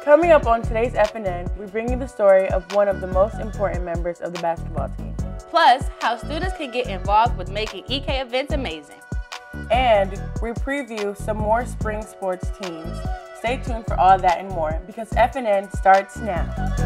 Coming up on today's FNN, we bring you the story of one of the most important members of the basketball team. Plus, how students can get involved with making EK events amazing. And we preview some more spring sports teams. Stay tuned for all that and more, because FNN starts now.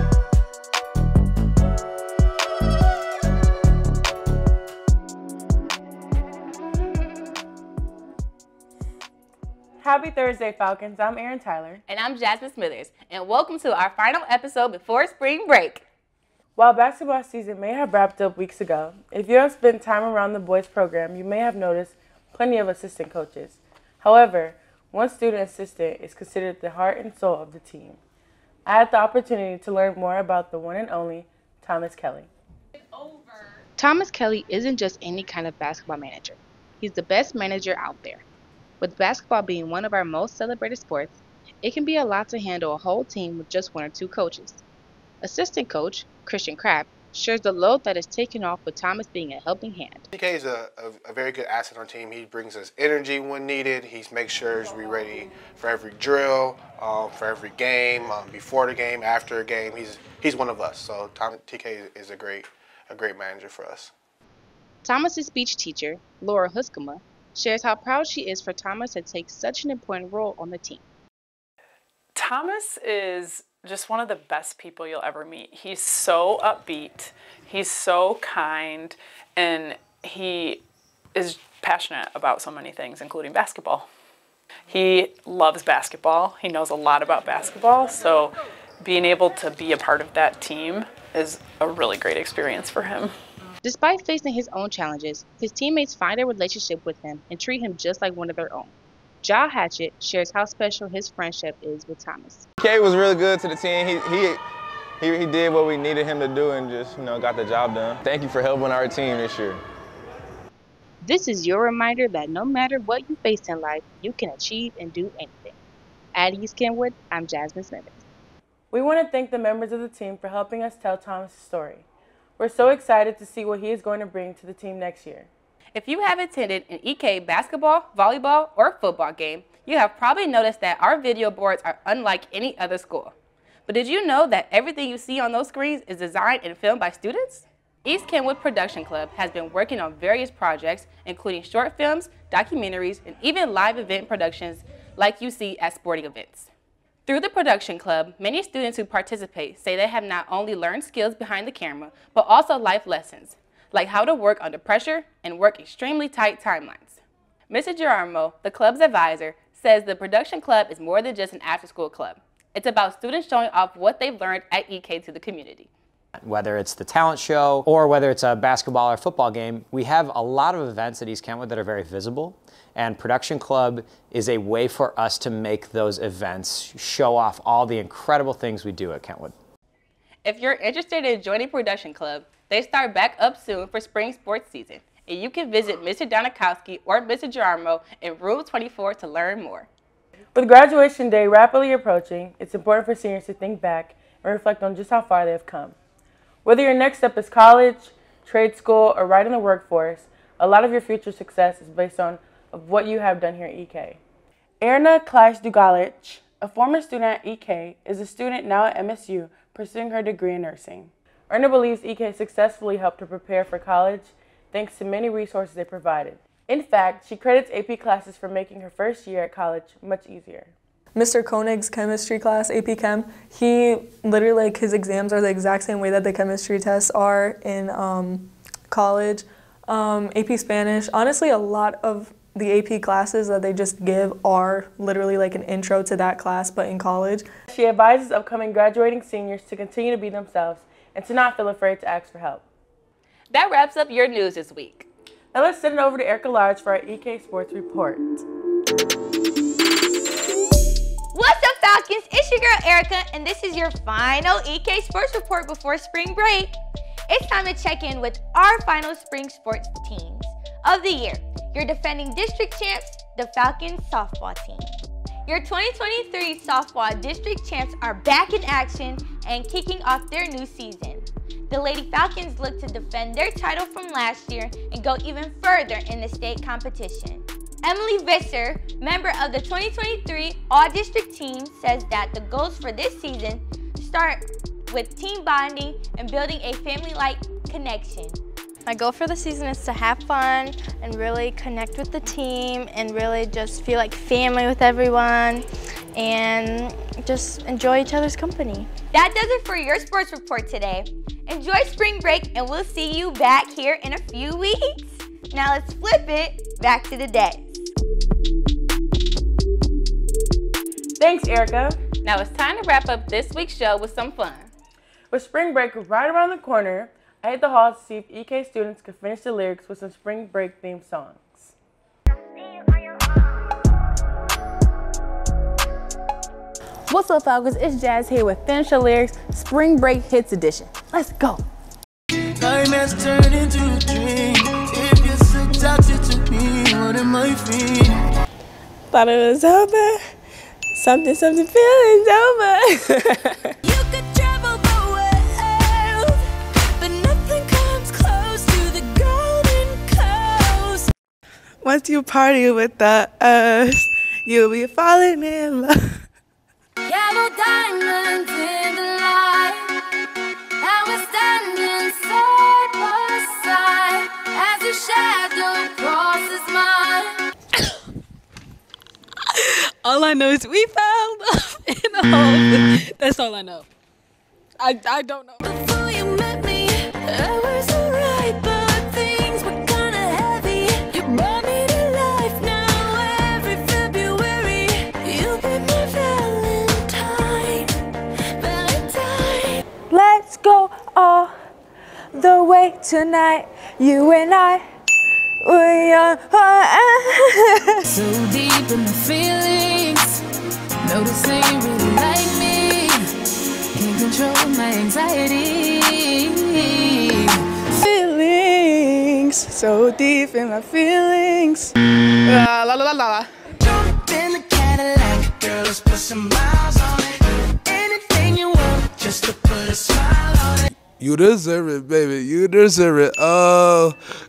Happy Thursday, Falcons. I'm Erin Tyler. And I'm Jasmine Smithers. And welcome to our final episode before spring break. While basketball season may have wrapped up weeks ago, if you have spent time around the boys program, you may have noticed plenty of assistant coaches. However, one student assistant is considered the heart and soul of the team. I had the opportunity to learn more about the one and only Thomas Kelly. Thomas Kelly isn't just any kind of basketball manager. He's the best manager out there. With basketball being one of our most celebrated sports, it can be a lot to handle a whole team with just one or two coaches. Assistant coach, Christian Kraft, shares the load that is taken off with Thomas being a helping hand. TK is a very good asset on our team. He brings us energy when needed. He makes sure we're ready for every drill, for every game, before the game, after a game. He's one of us. So TK is a great manager for us. Thomas's speech teacher, Laura Huskema, shares how proud she is for Thomas to take such an important role on the team. Thomas is just one of the best people you'll ever meet. He's so upbeat, he's so kind, and he is passionate about so many things, including basketball. He loves basketball. He knows a lot about basketball, so being able to be a part of that team is a really great experience for him. Despite facing his own challenges, his teammates find a relationship with him and treat him just like one of their own. Ja Hatchett shares how special his friendship is with Thomas. K was really good to the team. He did what we needed him to do and just, got the job done. Thank you for helping our team this year. This is your reminder that no matter what you face in life, you can achieve and do anything. At East Kenwood, I'm Jasmine Smithers. We want to thank the members of the team for helping us tell Thomas' story. We're so excited to see what he is going to bring to the team next year. If you have attended an EK basketball, volleyball, or football game, you have probably noticed that our video boards are unlike any other school. But did you know that everything you see on those screens is designed and filmed by students? East Kenwood Production Club has been working on various projects, including short films, documentaries, and even live event productions like you see at sporting events. Through the production club, many students who participate say they have not only learned skills behind the camera, but also life lessons, like how to work under pressure and work extremely tight timelines. Mr. Girarmo, the club's advisor, says the production club is more than just an after-school club. It's about students showing off what they've learned at EK to the community. Whether it's the talent show or whether it's a basketball or football game, we have a lot of events at East Kenwood that are very visible, and Production Club is a way for us to make those events show off all the incredible things we do at Kenwood. If you're interested in joining Production Club, they start back up soon for spring sports season, and you can visit Mr. Donikowski or Mr. Girarmo in Room 24 to learn more. With graduation day rapidly approaching, it's important for seniors to think back and reflect on just how far they have come. Whether your next step is college, trade school, or right in the workforce, a lot of your future success is based on what you have done here at EK. Erna Klaes-Dugalic, a former student at EK, is a student now at MSU pursuing her degree in nursing. Erna believes EK successfully helped her prepare for college thanks to many resources they provided. In fact, she credits AP classes for making her first year at college much easier. Mr. Koenig's chemistry class, AP Chem, he literally, his exams are the exact same way that the chemistry tests are in college. AP Spanish, honestly, a lot of the AP classes that they just give are literally like an intro to that class, but in college. She advises upcoming graduating seniors to continue to be themselves and to not feel afraid to ask for help. That wraps up your news this week. Now let's send it over to Erica Large for our EK Sports Report. What's up, Falcons? It's your girl Erica, and this is your final EK Sports Report before spring break. It's time to check in with our final spring sports teams of the year. Your defending district champs, the Falcons softball team. Your 2023 softball district champs are back in action and kicking off their new season. The Lady Falcons look to defend their title from last year and go even further in the state competition. Emily Visser, member of the 2023 All-District team, says that the goals for this season start with team bonding and building a family-like connection. My goal for the season is to have fun and really connect with the team and really just feel like family with everyone and just enjoy each other's company. That does it for your sports report today. Enjoy spring break and we'll see you back here in a few weeks. Now let's flip it back to the day. Thanks, Erica. Now it's time to wrap up this week's show with some fun. With spring break right around the corner, I hit the hall to see if EK students could finish the lyrics with some spring break themed songs. What's up, Falcons? It's Jazz here with Finish the Lyrics Spring Break Hits Edition. Let's go. Time has turned into a dream. If you're so toxic to me, what am I feeling? Thought it was over. Something feelings over. You could travel the world, but nothing comes close to the golden coast. Once you party with us, you'll be falling in love. Yellow diamonds in the light, and we're standing side by side as your shadow crosses mine. All I know is we found love in a hole. That's all I know. I don't know. Before you met me, I was alright, but things were kinda heavy. You brought me to life now. Every February, you'll be my Valentine. Let's go all the way tonight. You and I, we are. So deep in my feelings, notice they really like me. Can't control my anxiety. Feelings, so deep in my feelings. La la la la. Jump in the Cadillac, girl, let's put some miles on it. Anything you want, just to put a smile on it. You deserve it, baby. You deserve it. Oh.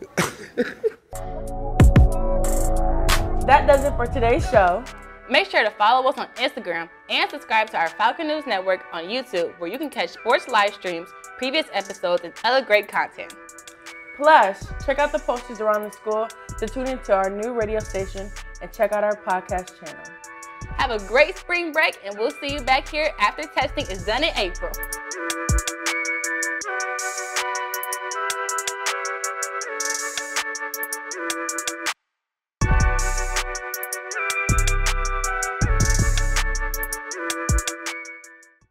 That does it for today's show. Make sure to follow us on Instagram and subscribe to our Falcon News Network on YouTube, where you can catch sports live streams, previous episodes, and other great content. Plus, check out the posters around the school to tune into our new radio station and check out our podcast channel. Have a great spring break, and we'll see you back here after testing is done in April.